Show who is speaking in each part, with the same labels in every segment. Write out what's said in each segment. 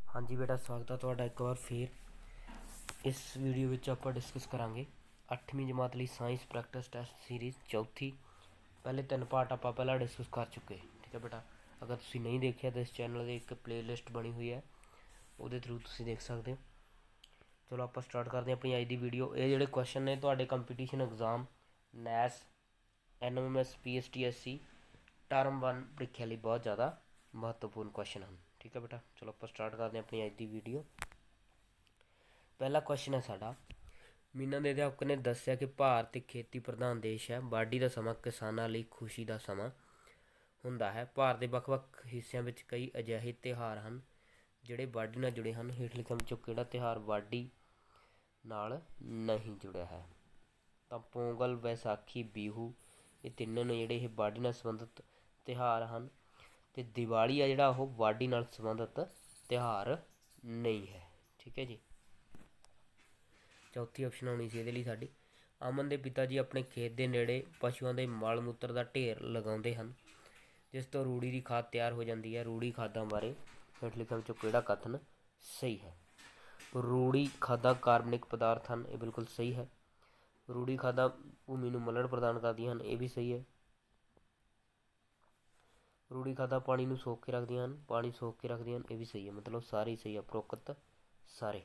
Speaker 1: हाँ जी बेटा, स्वागत है तुहाडा एक बार फिर। इस वीडियो में आप डिस्कस करांगे 8वीं जमात लिए साइंस प्रैक्टिस टेस्ट सीरीज़ चौथी। पहले 3 पार्ट आप पहला डिस्कस कर चुके, ठीक है बेटा। अगर तुसीं नहीं देखिया तो इस चैनल की एक प्लेलिस्ट बनी हुई है, वो थ्रू तुसीं देख सकते हो। चलो आप स्टार्ट करते हैं अपनी अज की वीडियो। ये जोड़े क्वेश्चन ने तुहाडे कंपीटीशन एग्जाम नैस NMS PSTSC टर्म 1 प्रीखिया लिए बहुत ज़्यादा महत्वपूर्ण क्वेश्चन हैं, ठीक है बेटा। चलो आप स्टार्ट करते हैं अपनी अज की वीडियो। पहला क्वेश्चन है साडा, मीना दे अध्यापक ने दस्सिया कि भारत एक खेती प्रधान देश है। वाਢੀ ਦਾ ਸਮਾਂ किसानां ਲਈ खुशी ਦਾ ਸਮਾਂ ਹੁੰਦਾ है। ਭਾਰਤ ਦੇ ਵੱਖ-ਵੱਖ ਹਿੱਸਿਆਂ ਵਿੱਚ ਕਈ ਅਜਿਹੇ ਤਿਉਹਾਰ ਹਨ ਜਿਹੜੇ ਵਾਢੀ ਨਾਲ ਜੁੜੇ ਹਨ। ਹੇਠ ਲਿਖਿਆਂ ਵਿੱਚੋਂ ਕਿਹੜਾ ਤਿਉਹਾਰ ਵਾਢੀ ਨਾਲ ਨਹੀਂ ਜੁੜਿਆ ਹੈ? ਤਾਂ ਪੋਂਗਲ, ਵੈਸਾਖੀ, ਬਿਹੂ, ਇਹ ਤਿੰਨੋਂ ਨੇ ਜਿਹੜੇ ਇਹ ਵਾਢੀ ਨਾਲ ਸੰਬੰਧਿਤ ਤਿਉਹਾਰ ਹਨ। ਅਤੇ ਦੀਵਾਲੀ ਆ ਜਿਹੜਾ ਉਹ ਵਾਢੀ ਨਾਲ ਸੰਬੰਧਿਤ ਤਿਉਹਾਰ ਨਹੀਂ ਹੈ, ਠੀਕ ਹੈ ਜੀ। चौथी ऑप्शन आनी सी ये साड़ी। अमन के पिता जी अपने खेत के नेड़े पशुओं के मल मूत्र का ढेर लगाते हैं, जिस तो रूड़ी की खाद तैयार हो जाती है। रूड़ी खादा बारे हेठ लिखा विचों किहड़ा कथन सही है? रूड़ी खादा कार्बनिक पदार्थ हैं, ये बिल्कुल सही है। रूड़ी खादा भूमि नूं मलड़ प्रदान करदियां हैं, ये भी सही है। रूड़ी खादा पानी नूं सोख के रखदियां हैं, पानी सोख के रखदियां हैं, ये भी सही है। मतलब सारे ही सही है, उपरोक्त सारे।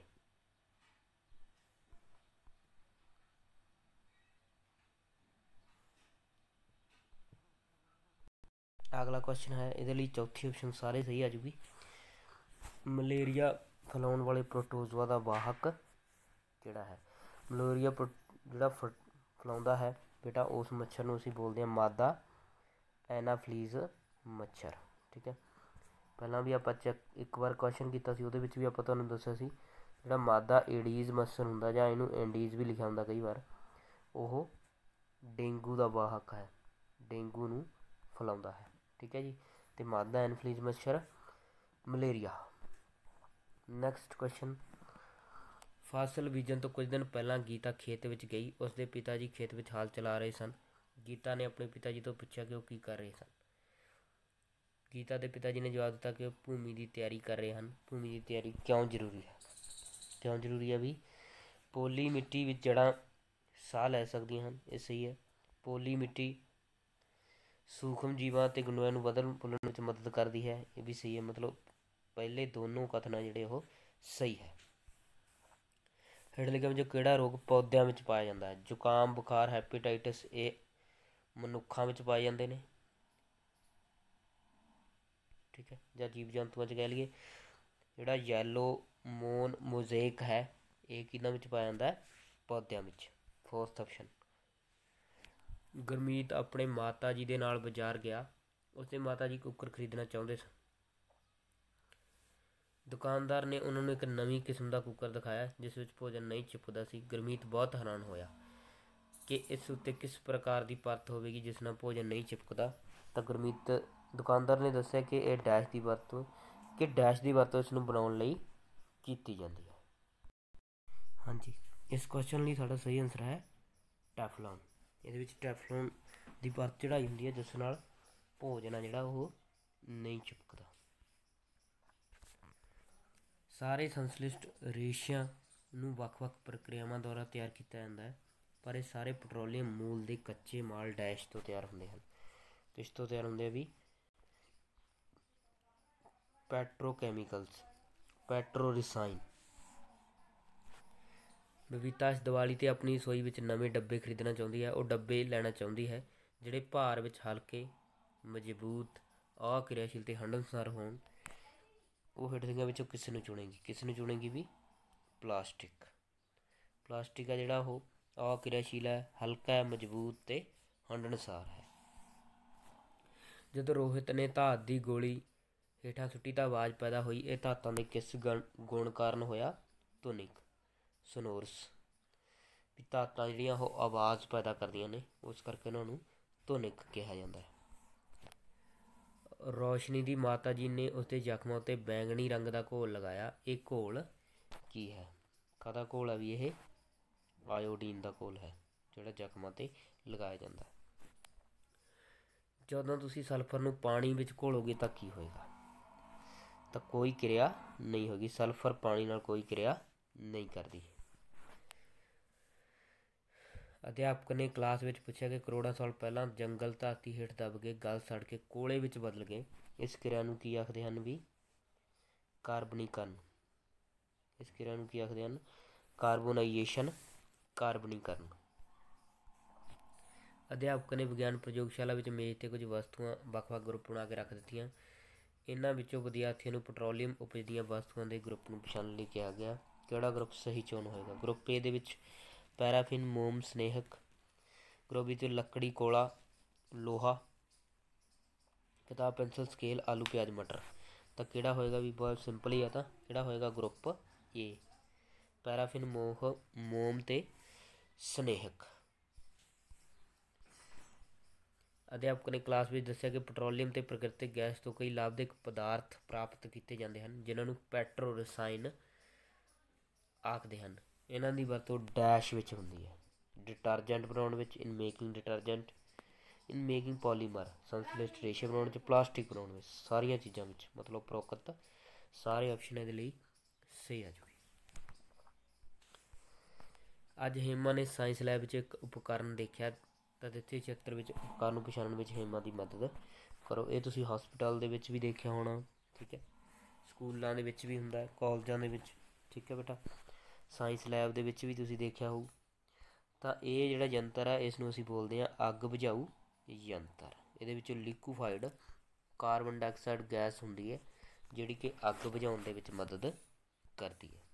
Speaker 1: अगला क्वेश्चन है, ये चौथी ऑप्शन सारे सही आ जूगी। मलेरिया फैलाने वाले प्रोटोजोआ का वाहक किहड़ा है? मलेरिया जिहड़ा फैलाउंदा है बेटा उस मच्छर नूं असीं बोलते हैं मादा एनाफ्लीज मच्छर, ठीक है। पहला भी आप चैक एक बार क्वेश्चन किया सी, उहदे विच भी आपां तुहानूं दस्सिया सी जिहड़ा मादा एडीज़ मच्छर हुंदा जां इहनूं एंडीज़ भी लिखिया हुंदा कई बार, ओह डेंगू का वाहक है, डेंगू नूं फैलाउंदा है, ठीक है जी। तो मादा एनफ्लीज मच्छर मलेरिया। नैक्सट क्वेश्चन, फसल बीजन तो कुछ दिन पहला गीता खेत में गई, उसके पिता जी खेत में हाल चला रहे सन। गीता ने अपने पिता जी तो पूछा कि वह की कर रहे सन। गीता के पिता जी ने जवाब दिता कि वह भूमि की तैयारी कर रहे हैं। भूमि की तैयारी क्यों जरूरी है? क्यों जरूरी है भी? पोली मिट्टी में जड़ा साह लै सकदियां हैं, ये सही है। पोली मिट्टी सूक्ष्म जीवां ते गुणों बदल फुलन में मदद करती है, ये भी सही है। मतलब पहले दोनों कथन जोड़े वो सही है। हेठ लिखिया जो किहड़ा रोग पौद्यां में पाया जाता है? जुकाम, बुखार, हैपेटाइटिस, ये मनुक्खां में पाए जाते हैं, ठीक है, या जीव जंतुओं कह लीए। जिहड़ा येलो मोन मोजेक है ये किहनां विच पाया जाता है? पौद्यां में। Fourth option. गुरमीत अपने माता जी के नाल बाजार गया, उसके माता जी कुकर खरीदना चाहते सन। दुकानदार ने उन्होंने एक नवी किस्म का कुकर दिखाया जिस विच भोजन नहीं चिपकदा सी। गुरमीत बहुत हैरान होया कि इस उत्ते किस प्रकार की परत होवेगी जिस नाल भोजन नहीं चिपकदा। तो गुरमीत दुकानदार ने दस्सिया कि यह डैश की वरतों इसनूं बनाउण लई कीती जांदी है। हाँ जी, इस क्वेश्चन लई साडा सही आंसर है टैफलॉन। इहदे विच टैफलॉन की परत चढ़ाई हुंदी है जिस नाल भोजन आ जिहड़ा वो नहीं चिपकदा। सारे संश्लिष्ट रेशियां नूं ਵੱਖ-ਵੱਖ प्रक्रियावां द्वारा तैयार किया जाता है, पर ये सारे पेट्रोलीयम मूल के कच्चे माल डैश तो तैयार होंगे हैं। तो इस तो तैयार होंगे भी पेट्रोकैमिकल्स, पेट्रो रिसाइन। बबीता इस दिवाली ते अपनी रसोई में नवे डब्बे खरीदना चाहती है। वह डब्बे लेना चाहती है जिहड़े भार विच हल्के, मजबूत, अक्रियाशील ते हंडनसार होण। वो हेठ लिखियां विचों किस नूं चुनेगी? किस नूं चुनेगी भी? प्लास्टिक। प्लास्टिक है जिहड़ा वो अक्रियाशील है, हल्का है, मजबूत ते हंडनसार है। जदों रोहित ने धात की गोली हेठां सुट्टी तो आवाज़ पैदा हुई, यह धातां दे किस गुण कारण होया? धुनिक, सोनोरस। भी धातां जिहड़ियां वो आवाज़ पैदा करदियां ने, उस करके उन्होंने धुनिक कहा जाता है। रोशनी की माता जी ने उसके जख्मां उत्ते बैंगनी रंग का घोल लगाया, ये घोल की है? काहदा घोल है भी ये? आयोडीन का घोल है जोड़ा जख्मां ते लगाया जाता है। जदों तुसीं सल्फर नूं पानी विच घोलोगे तो की होएगा? ਤਾਂ ਕੋਈ ਕਿਰਿਆ ਨਹੀਂ ਹੋਗੀ। ਸਲਫਰ ਪਾਣੀ ਨਾਲ ਕੋਈ ਕਿਰਿਆ ਨਹੀਂ ਕਰਦੀ। ਅਧਿਆਪਕ ਨੇ ਕਲਾਸ ਵਿੱਚ ਪੁੱਛਿਆ ਕਿ ਕਰੋੜਾਂ ਸਾਲ ਪਹਿਲਾਂ ਜੰਗਲ ਧਰਤੀ ਹੇਠ ਦਬ ਕੇ ਗਲ ਸੜ ਕੇ ਕੋਲੇ ਵਿੱਚ ਬਦਲ ਗਏ। ਇਸ ਕਿਰਿਆ ਨੂੰ ਕੀ ਆਖਦੇ ਹਨ ਵੀ? ਕਾਰਬਨੀਕਰਨ। ਇਸ ਕਿਰਿਆ ਨੂੰ ਕੀ ਆਖਦੇ ਹਨ? ਕਾਰਬੋਨਾਈਜੇਸ਼ਨ, ਕਾਰਬਨੀਕਰਨ। ਅਧਿਆਪਕ ਨੇ ਵਿਗਿਆਨ ਪ੍ਰਯੋਗਸ਼ਾਲਾ ਵਿੱਚ ਮੇਜ਼ 'ਤੇ ਕੁਝ ਵਸਤੂਆਂ ਵੱਖ-ਵੱਖ ਗਰੁੱਪ ਬਣਾ ਕੇ ਰੱਖ ਦਿੱਤੀਆਂ। ਇਹਨਾਂ ਵਿੱਚੋਂ ਵਿਦਿਆਰਥੀਆਂ ਨੂੰ ਪੈਟਰੋਲੀਅਮ ਉਪਜ ਵਸਤੂਆਂ ਦੇ ਗਰੁੱਪ ਨੂੰ ਪਛਾਣਨ ਲਈ ਕਿਹਾ ਗਿਆ। ਕਿਹੜਾ ਗਰੁੱਪ ਸਹੀ ਚੋਣ ਹੋਏਗਾ? ਗਰੁੱਪ ਏ ਦੇ ਵਿੱਚ ਪੈਰਾਫਿਨ, ਮੋਮ, ਸਨੇਹਕ। ਗਰੁੱਪ ਵਿੱਚ ਲੱਕੜੀ, ਕੋਲਾ, ਲੋਹਾ, ਕਿਤਾਬ, ਪੈਨਸਿਲ, ਸਕੇਲ, ਆਲੂ, ਪਿਆਜ਼, ਮਟਰ। ਤਾਂ ਕਿਹੜਾ ਹੋਏਗਾ ਵੀ? ਬਹੁਤ ਸਿੰਪਲ ਹੀ ਆ। ਤਾਂ ਕਿਹੜਾ ਹੋਏਗਾ? ਗਰੁੱਪ ਏ, ਪੈਰਾਫਿਨ, ਮੋਮ ਅਤੇ ਸਨੇਹਕ। ਅਧਿਆਪਕ ਨੇ ਕਲਾਸ ਵਿੱਚ ਦੱਸਿਆ ਕਿ ਪੈਟਰੋਲੀਅਮ ਅਤੇ ਪ੍ਰਕਿਰਤਿਕ ਗੈਸ ਤੋਂ ਕਈ ਲਾਭਦਾਇਕ ਪਦਾਰਥ ਪ੍ਰਾਪਤ ਕੀਤੇ ਜਾਂਦੇ ਹਨ, ਜਿਨ੍ਹਾਂ ਨੂੰ ਪੈਟਰੋ ਰਸਾਇਣ ਆਖਦੇ ਹਨ। ਇਹਨਾਂ ਦੀ ਵਰਤੋਂ ਡੈਸ਼ ਵਿੱਚ ਹੁੰਦੀ ਹੈ। ਡਿਟਰਜੈਂਟ ਬਣਾਉਣ ਵਿੱਚ, in making detergent, in making polymer, ਸੰਸਲਿਸ਼ਟ ਰੇਸ਼ੇ ਬਣਾਉਣ 'ਚ, ਪਲਾਸਟਿਕ ਬਣਾਉਣ ਵਿੱਚ, ਸਾਰੀਆਂ ਚੀਜ਼ਾਂ ਵਿੱਚ। ਮਤਲਬ ਉਪਰੋਕਤ ਸਾਰੇ ਆਪਸ਼ਨ ਇਹਦੇ ਲਈ ਸਹੀ ਆ ਜੂਗੀ। ਅੱਜ ਹੇਮਾ ਨੇ ਸਾਇੰਸ ਲੈਬ ਵਿੱਚ ਇੱਕ ਉਪਕਰਨ ਦੇਖਿਆ ਤਾਂ ਦਿੱਤੇ ਚਿੱਤਰ ਵਿੱਚ ਉਪਕਰਨ ਨੂੰ ਪਛਾਣਨ ਵਿੱਚ ਹੇਮਾ ਦੀ ਮਦਦ ਕਰੋ। ਇਹ ਤੁਸੀਂ ਹਸਪਤਾਲ ਦੇ ਵਿੱਚ ਵੀ ਦੇਖਿਆ ਹੋਣਾ, ਠੀਕ ਹੈ, ਸਕੂਲਾਂ ਦੇ ਵਿੱਚ ਵੀ ਹੁੰਦਾ, ਕਾਲਜਾਂ ਦੇ ਵਿੱਚ, ਠੀਕ ਹੈ ਬੇਟਾ, ਸਾਇੰਸ ਲੈਬ ਦੇ ਵਿੱਚ ਵੀ ਤੁਸੀਂ ਦੇਖਿਆ ਹੋਊ। ਤਾਂ ਇਹ ਜਿਹੜਾ ਯੰਤਰ ਹੈ ਇਸ ਨੂੰ ਅਸੀਂ ਬੋਲਦੇ ਹਾਂ ਅੱਗ ਬੁਝਾਊ ਯੰਤਰ। ਇਹਦੇ ਵਿੱਚੋਂ ਲਿਕੁਫਾਈਡ ਕਾਰਬਨ ਡਾਈਆਕਸਾਈਡ ਗੈਸ ਹੁੰਦੀ ਹੈ ਜਿਹੜੀ ਕਿ ਅੱਗ ਬੁਝਾਉਣ ਦੇ ਵਿੱਚ ਮਦਦ ਕਰਦੀ ਹੈ।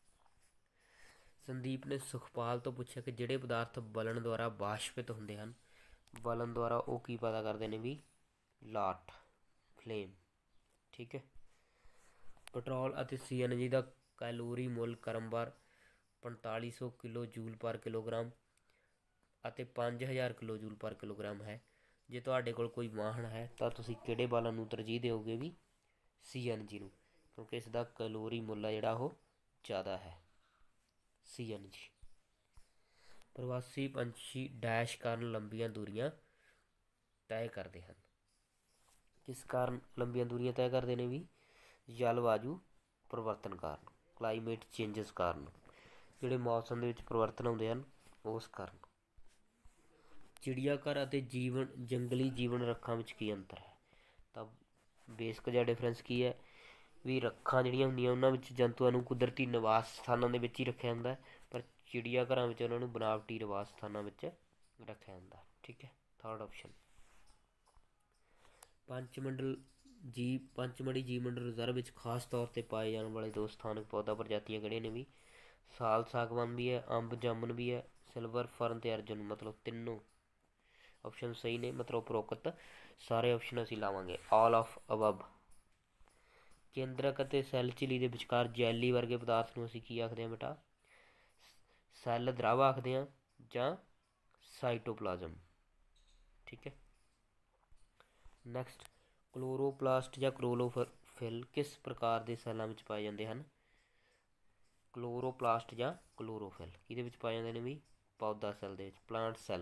Speaker 1: ਸੰਦੀਪ ਨੇ ਸੁਖਪਾਲ ਤੋਂ ਪੁੱਛਿਆ ਕਿ ਜਿਹੜੇ ਪਦਾਰਥ ਬਲਣ ਦੁਆਰਾ ਬਾਸ਼ਪਿਤ ਹੁੰਦੇ ਹਨ, ਬਲਣ ਦੁਆਰਾ ਉਹ ਕੀ ਪੈਦਾ ਕਰਦੇ ਨੇ ਵੀ? ਲਾਟ, ਫਲੇਮ, ਠੀਕ ਹੈ। ਪੈਟਰੋਲ ਅਤੇ CNG ਦਾ ਕੈਲੋਰੀ ਮੁੱਲ ਕ੍ਰਮਵਾਰ 4500 ਕਿਲੋ ਜੂਲ ਪਰ ਕਿਲੋਗ੍ਰਾਮ ਅਤੇ 5000 ਕਿਲੋ ਜੂਲ ਪਰ ਕਿਲੋਗ੍ਰਾਮ ਹੈ। ਜੇ ਤੁਹਾਡੇ ਕੋਲ ਕੋਈ ਵਾਹਨ ਹੈ ਤਾਂ ਤੁਸੀਂ ਕਿਹੜੇ ਬਾਲਣ ਨੂੰ ਤਰਜੀਹ ਦਿਓਗੇ ਵੀ? CNG ਨੂੰ, ਕਿਉਂਕਿ ਇਸ ਦਾ ਕੈਲੋਰੀ ਮੁੱਲ ਆ ਜਿਹੜਾ ਉਹ ਜ਼ਿਆਦਾ ਹੈ। CNG। ਪ੍ਰਵਾਸੀ ਪੰਛੀ ਡੈਸ਼ ਕਾਰਨ ਲੰਬੀਆਂ ਦੂਰੀਆਂ ਤੈਅ ਕਰਦੇ ਹਨ। ਕਿਸ ਕਾਰਨ ਲੰਬੀਆਂ ਦੂਰੀਆਂ ਤੈਅ ਕਰਦੇ ਨੇ ਵੀ? ਜਲਵਾਯੂ ਪਰਿਵਰਤਨ ਕਾਰਨ, ਕਲਾਈਮੇਟ ਚੇਂਜਸ ਕਾਰਨ, ਜਿਹੜੇ ਮੌਸਮ ਦੇ ਵਿੱਚ ਪਰਿਵਰਤਨ ਆਉਂਦੇ ਹਨ ਉਸ ਕਾਰਨ। ਚਿੜੀਆਘਰ ਅਤੇ ਜੰਗਲੀ ਜੀਵਨ ਰੱਖਾਂ ਵਿੱਚ ਕੀ ਅੰਤਰ ਹੈ? ਤਾਂ ਬੇਸਿਕ ਜਿਹਾ ਡਿਫਰੈਂਸ ਕੀ ਹੈ ਵੀ? ਰੱਖਾਂ ਜਿਹੜੀਆਂ ਹੁੰਦੀਆਂ ਉਹਨਾਂ ਵਿੱਚ ਜੰਤੂਆਂ ਨੂੰ ਕੁਦਰਤੀ ਨਿਵਾਸ ਸਥਾਨਾਂ ਦੇ ਵਿੱਚ ਹੀ ਰੱਖਿਆ ਜਾਂਦਾ, ਪਰ ਚਿੜੀਆ ਘਰਾਂ ਵਿੱਚ ਉਹਨਾਂ ਨੂੰ ਬਨਾਵਟੀ ਨਿਵਾਸ ਸਥਾਨਾਂ ਵਿੱਚ ਰੱਖਿਆ ਜਾਂਦਾ, ਠੀਕ ਹੈ। Third option. ਪੰਚਮੜੀ ਜੀਵ ਮੰਡਲ ਰਿਜ਼ਰਵ ਵਿੱਚ ਖਾਸ ਤੌਰ 'ਤੇ ਪਾਏ ਜਾਣ ਵਾਲੇ ਦੋ ਸਥਾਨਕ ਪੌਦਾ ਪ੍ਰਜਾਤੀਆਂ ਕਿਹੜੀਆਂ ਨੇ ਵੀ? ਸਾਲ ਸਾਗਵਾਨ ਵੀ ਹੈ, ਅੰਬ ਜਾਮਨ ਵੀ ਹੈ, ਸਿਲਵਰ ਫਰਨ ਅਤੇ ਅਰਜੁਨ। ਮਤਲਬ ਤਿੰਨੋਂ ਆਪਸ਼ਨ ਸਹੀ ਨੇ, ਮਤਲਬ ਉਪਰੋਕਤ ਸਾਰੇ ਆਪਸ਼ਨ ਅਸੀਂ ਲਾਵਾਂਗੇ, ਆਲ ਆਫ ਅਬਵ। ਕੇਂਦਰਕ ਅਤੇ ਸੈੱਲ ਝਿੱਲੀ ਦੇ ਵਿਚਕਾਰ ਜੈਲੀ ਵਰਗੇ ਪਦਾਰਥ ਨੂੰ ਅਸੀਂ ਕੀ ਆਖਦੇ ਹਾਂ ਬੇਟਾ? ਸੈੱਲ ਦ੍ਰਵ ਆਖਦੇ ਹਾਂ ਜਾਂ ਸਾਈਟੋਪਲਾਜ਼ਮ, ਠੀਕ ਹੈ। ਨੈਕਸਟ, ਕਲੋਰੋਪਲਾਸਟ ਜਾਂ ਕਲੋਰੋਫਿਲ ਕਿਸ ਪ੍ਰਕਾਰ ਦੇ ਸੈੱਲਾਂ ਵਿੱਚ ਪਾਏ ਜਾਂਦੇ ਹਨ? ਕਲੋਰੋਪਲਾਸਟ ਜਾਂ ਕਲੋਰੋਫਿਲ ਇਹਦੇ ਵਿੱਚ ਪਾਏ ਜਾਂਦੇ ਨੇ ਵੀ? ਪੌਦਾ ਸੈੱਲ ਦੇ ਵਿੱਚ, ਪਲਾਂਟ ਸੈੱਲ।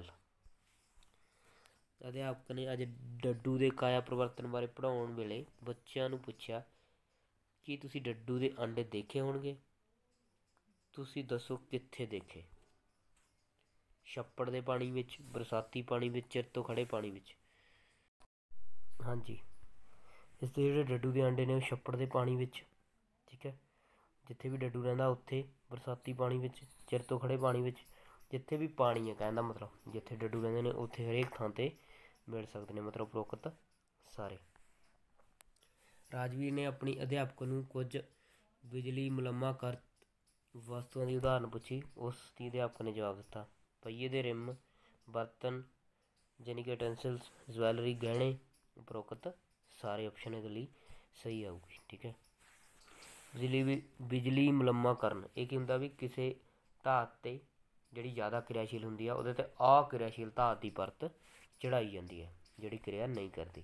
Speaker 1: ਅਧਿਆਪਕ ਨੇ ਅੱਜ ਡੱਡੂ ਦੇ ਕਾਇਆ ਪਰਿਵਰਤਨ ਬਾਰੇ ਪੜ੍ਹਾਉਣ ਵੇਲੇ ਬੱਚਿਆਂ ਨੂੰ ਪੁੱਛਿਆ ਕੀ ਤੁਸੀਂ ਡੱਡੂ ਦੇ ਅੰਡੇ ਦੇਖੇ ਹੋਣਗੇ? ਤੁਸੀਂ ਦੱਸੋ ਕਿੱਥੇ ਦੇਖੇ? ਛੱਪੜ ਦੇ ਪਾਣੀ ਵਿੱਚ, ਬਰਸਾਤੀ ਪਾਣੀ ਵਿੱਚ, ਚਿਰ ਤੋਂ ਖੜ੍ਹੇ ਪਾਣੀ ਵਿੱਚ। ਹਾਂਜੀ, ਇਸ ਦੇ ਜਿਹੜੇ ਡੱਡੂ ਦੇ ਅੰਡੇ ਨੇ ਉਹ ਛੱਪੜ ਦੇ ਪਾਣੀ ਵਿੱਚ, ਠੀਕ ਹੈ, ਜਿੱਥੇ ਵੀ ਡੱਡੂ ਰਹਿੰਦਾ ਉੱਥੇ, ਬਰਸਾਤੀ ਪਾਣੀ ਵਿੱਚ, ਚਿਰ ਤੋਂ ਖੜ੍ਹੇ ਪਾਣੀ ਵਿੱਚ, ਜਿੱਥੇ ਵੀ ਪਾਣੀ ਹੈ ਕਹਿਣ ਦਾ ਮਤਲਬ, ਜਿੱਥੇ ਡੱਡੂ ਰਹਿੰਦੇ ਨੇ ਉੱਥੇ ਹਰੇਕ ਥਾਂ 'ਤੇ ਮਿਲ ਸਕਦੇ ਨੇ, ਮਤਲਬ ਉਪਰੋਕਤ ਸਾਰੇ। ਰਾਜਵੀਰ ਨੇ ਆਪਣੀ ਅਧਿਆਪਕ ਨੂੰ ਕੁਝ ਬਿਜਲੀ ਮੁਲੰਮਾਕਰਤ ਵਸਤੂਆਂ ਦੀ ਉਦਾਹਰਨ ਪੁੱਛੀ। ਉਸ ਦੀ ਅਧਿਆਪਕ ਨੇ ਜਵਾਬ ਦਿੱਤਾ, ਪਹੀਏ ਦੇ ਰਿਮ, ਬਰਤਨ, ਯਾਨੀ ਕਿ ਯੂਟੈਂਸਿਲਸ, ਜਵੈਲਰੀ, ਗਹਿਣੇ। ਉਪਰੋਕਤ ਸਾਰੇ ਆਪਸ਼ਨ ਇਹਦੇ ਲਈ ਸਹੀ ਆਊਗੀ, ਠੀਕ ਹੈ। ਬਿਜਲੀ ਮੁਲੰਮਾਕਰਨ ਇਹ ਕੀ ਹੁੰਦਾ ਵੀ? ਕਿਸੇ ਧਾਤ 'ਤੇ ਜਿਹੜੀ ਜ਼ਿਆਦਾ ਕਿਰਿਆਸ਼ੀਲ ਹੁੰਦੀ ਆ ਉਹਦੇ 'ਤੇ ਅਕਿਰਿਆਸ਼ੀਲ ਧਾਤ ਦੀ ਪਰਤ ਚੜ੍ਹਾਈ ਜਾਂਦੀ ਹੈ ਜਿਹੜੀ ਕਿਰਿਆ ਨਹੀਂ ਕਰਦੀ।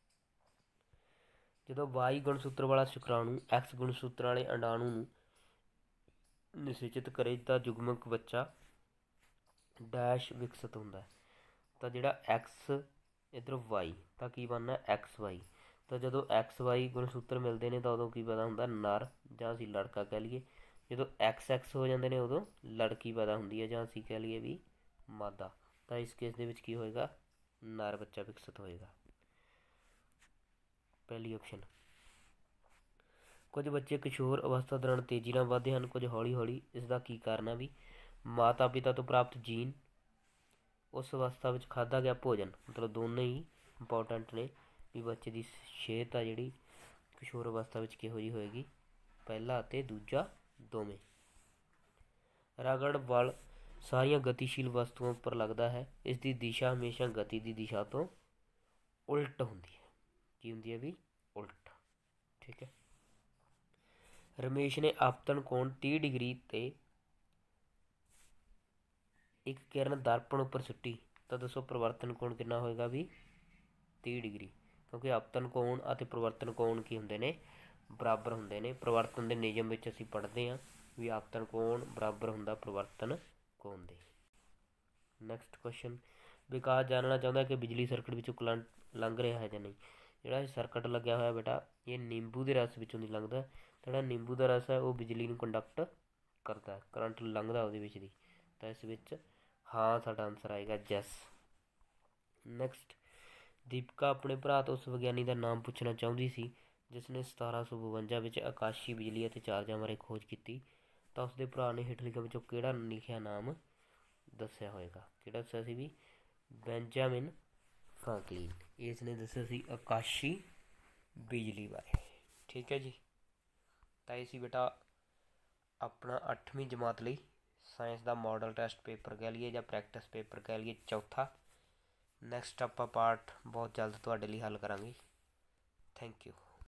Speaker 1: ਜਦੋਂ Y ਗੁਣਸੂਤਰ ਵਾਲਾ ਸ਼ੁਕਰਾਣੂ X ਗੁਣਸੂਤਰ ਵਾਲੇ ਅੰਡਾਣੂ ਨੂੰ ਨਿਸ਼ੇਚਿਤ ਕਰੇ ਤਾਂ ਯੁਗਮਕ ਬੱਚਾ ਡੈਸ਼ ਵਿਕਸਿਤ ਹੁੰਦਾ। ਤਾਂ ਜਿਹੜਾ X ਇੱਧਰ Y ਤਾਂ ਕੀ ਬਣਨਾ? XY। ਤਾਂ ਜਦੋਂ ਐਕਸ ਵਾਈ ਗੁਣਸੂਤਰ ਮਿਲਦੇ ਨੇ ਤਾਂ ਉਦੋਂ ਕੀ ਪੈਦਾ ਹੁੰਦਾ, ਨਰ, ਜਾਂ ਅਸੀਂ ਲੜਕਾ ਕਹਿ ਲਈਏ। ਜਦੋਂ ਐਕਸ ਐਕਸ ਹੋ ਜਾਂਦੇ ਨੇ ਉਦੋਂ ਲੜਕੀ ਪੈਦਾ ਹੁੰਦੀ ਹੈ, ਜਾਂ ਅਸੀਂ ਕਹਿ ਲਈਏ ਵੀ ਮਾਦਾ। ਤਾਂ ਇਸ ਕੇਸ ਦੇ ਵਿੱਚ ਕੀ ਹੋਏਗਾ, ਨਰ ਬੱਚਾ ਵਿਕਸਿਤ ਹੋਏਗਾ। ਪਹਿਲੀ ਆਪਸ਼ਨ। ਕੁਝ ਬੱਚੇ ਕਿਸ਼ੋਰ ਅਵਸਥਾ ਦੌਰਾਨ ਤੇਜ਼ੀ ਨਾਲ ਵੱਧਦੇ ਹਨ, ਕੁਝ ਹੌਲੀ ਹੌਲੀ। ਇਸ ਦਾ ਕੀ ਕਾਰਨ ਆ ਵੀ ਮਾਤਾ ਪਿਤਾ ਤੋਂ ਪ੍ਰਾਪਤ ਜੀਨ, ਉਸ ਅਵਸਥਾ ਵਿੱਚ ਖਾਧਾ ਗਿਆ ਭੋਜਨ, ਮਤਲਬ ਦੋਨੇ ਹੀ ਇੰਪੋਰਟੈਂਟ ਨੇ ਵੀ ਬੱਚੇ ਦੀ ਸਿਹਤ ਆ ਜਿਹੜੀ ਕਿਸ਼ੋਰ ਅਵਸਥਾ ਵਿੱਚ ਕਿਹੋ ਜਿਹੀ ਹੋਏਗੀ, ਪਹਿਲਾ ਅਤੇ ਦੂਜਾ ਦੋਵੇਂ। ਰਗੜ ਬਲ ਸਾਰੀਆਂ ਗਤੀਸ਼ੀਲ ਵਸਤੂਆਂ ਉੱਪਰ ਲੱਗਦਾ ਹੈ, ਇਸ ਦੀ ਦਿਸ਼ਾ ਹਮੇਸ਼ਾ ਗਤੀ ਦੀ ਦਿਸ਼ਾ ਤੋਂ ਉਲਟ ਹੁੰਦੀ ਹੈ। ਕੀ ਹੁੰਦੀ ਹੈ ਵੀ, ਉਲਟ। ਠੀਕ ਹੈ। ਰਮੇਸ਼ ਨੇ ਆਪਤਨ ਕੋਣ 30 ਡਿਗਰੀ ਤੇ ਇੱਕ ਕਿਰਨ ਦਰਪਣ ਉੱਪਰ ਸੁੱਟੀ, ਤਾਂ ਦੱਸੋ ਪਰਿਵਰਤਨ ਕੋਣ ਕਿੰਨਾ ਹੋਏਗਾ ਵੀ 30 ਡਿਗਰੀ, ਕਿਉਂਕਿ ਆਪਤਨ ਕੋਣ ਅਤੇ ਪਰਿਵਰਤਨ ਕੋਣ ਕੀ ਹੁੰਦੇ ਨੇ, ਬਰਾਬਰ ਹੁੰਦੇ ਨੇ। ਪਰਿਵਰਤਨ ਦੇ ਨਿਯਮ ਵਿੱਚ ਅਸੀਂ ਪੜ੍ਹਦੇ ਹਾਂ ਵੀ ਆਪਤਨ ਕੋਣ ਬਰਾਬਰ ਹੁੰਦਾ ਪਰਿਵਰਤਨ ਕੋਣ ਦੇ। ਨੈਕਸਟ ਕੁਐਸਚਨ, ਵਿਕਾਸ ਜਾਣਨਾ ਚਾਹੁੰਦਾ ਕਿ ਬਿਜਲੀ ਸਰਕਟ ਵਿੱਚੋਂ ਕਰੰਟ ਲੰਘ ਰਿਹਾ ਹੈ ਜਾਂ ਨਹੀਂ। ਜਿਹੜਾ ਇਹ ਸਰਕਟ ਲੱਗਿਆ ਹੋਇਆ ਬੇਟਾ, ਇਹ ਨਿੰਬੂ ਦੇ ਰਸ ਵਿੱਚੋਂ ਦੀ ਲੰਘਦਾ। ਜਿਹੜਾ ਨਿੰਬੂ ਦਾ ਰਸ ਹੈ ਉਹ ਬਿਜਲੀ ਨੂੰ ਕੰਡਕਟ ਕਰਦਾ, ਕਰੰਟ ਲੰਘਦਾ ਉਹਦੇ ਵਿੱਚ ਦੀ। ਤਾਂ ਇਸ ਵਿੱਚ ਹਾਂ ਸਾਡਾ ਆਨਸਰ ਆਏਗਾ ਜੈਸ। ਨੈਕਸਟ, ਦੀਪਿਕਾ ਆਪਣੇ ਭਰਾ ਤੋਂ ਉਸ ਵਿਗਿਆਨੀ ਦਾ ਨਾਮ ਪੁੱਛਣਾ ਚਾਹੁੰਦੀ ਸੀ ਜਿਸ ਨੇ 1752 ਵਿੱਚ ਆਕਾਸ਼ੀ ਬਿਜਲੀ ਅਤੇ ਚਾਰਜਾਂ ਬਾਰੇ ਖੋਜ ਕੀਤੀ। ਤਾਂ ਉਸਦੇ ਭਰਾ ਨੇ ਹੇਠ ਲਿਖਿਆਂ ਵਿੱਚੋਂ ਕਿਹੜਾ ਲਿਖਿਆ ਨਾਮ ਦੱਸਿਆ ਹੋਏਗਾ। ਕਿਹੜਾ ਦੱਸਿਆ ਸੀ ਵੀ, ਬੈਂਜਾਮਿਨ ਫ੍ਰਾਂਕਲਿਨ। ਇਸ ਨੇ ਦੱਸਿਆ ਸੀ ਆਕਾਸ਼ੀ ਬਿਜਲੀ ਬਾਰੇ। ਠੀਕ ਹੈ ਜੀ। ਤਾਂ ਇਹ ਸੀ ਬੇਟਾ ਆਪਣਾ 8ਵੀਂ ਜਮਾਤ ਲਈ ਸਾਇੰਸ ਦਾ ਮਾਡਲ ਟੈਸਟ ਪੇਪਰ ਕਹਿ ਲਈਏ ਜਾਂ ਪ੍ਰੈਕਟਿਸ ਪੇਪਰ ਕਹਿ ਲਈਏ, ਚੌਥਾ। ਨੈਕਸਟ ਆਪਾਂ ਪਾਰਟ ਬਹੁਤ ਜਲਦ ਤੁਹਾਡੇ ਲਈ ਹੱਲ ਕਰਾਂਗੇ। Thank you.